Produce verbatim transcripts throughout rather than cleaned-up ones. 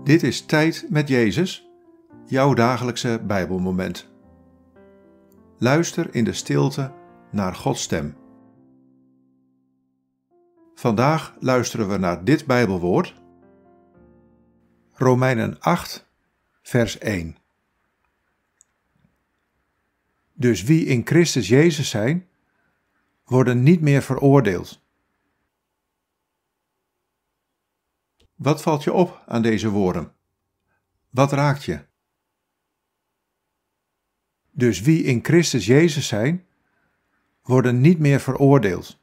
Dit is Tijd met Jezus, jouw dagelijkse Bijbelmoment. Luister in de stilte naar Gods stem. Vandaag luisteren we naar dit Bijbelwoord, Romeinen acht, vers één. Dus wie in Christus Jezus zijn, worden niet meer veroordeeld. Wat valt je op aan deze woorden? Wat raakt je? Dus wie in Christus Jezus zijn, worden niet meer veroordeeld.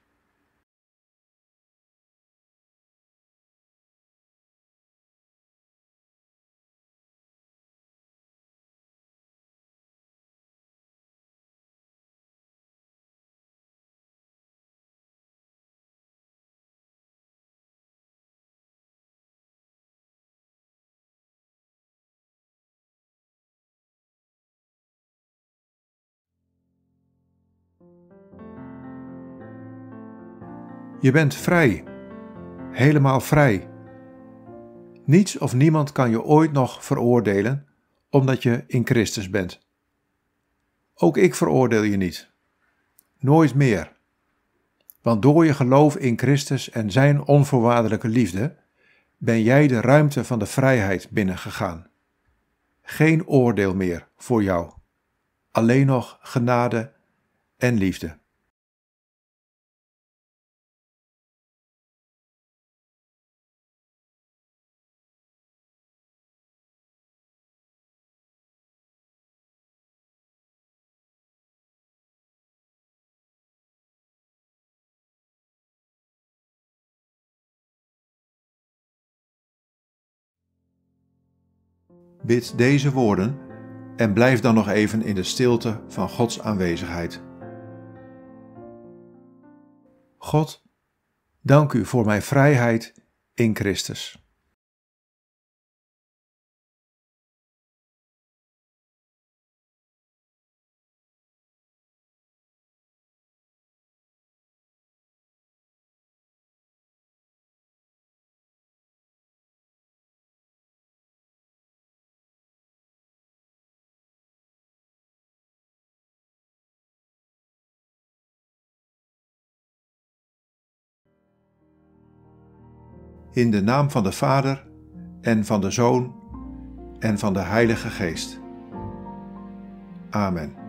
Je bent vrij, helemaal vrij. Niets of niemand kan je ooit nog veroordelen, omdat je in Christus bent. Ook ik veroordeel je niet. Nooit meer. Want door je geloof in Christus en zijn onvoorwaardelijke liefde, ben jij de ruimte van de vrijheid binnengegaan. Geen oordeel meer voor jou. Alleen nog genade en liefde. Bid deze woorden en blijf dan nog even in de stilte van Gods aanwezigheid. God, dank u voor mijn vrijheid in Christus. In de naam van de Vader en van de Zoon en van de Heilige Geest. Amen.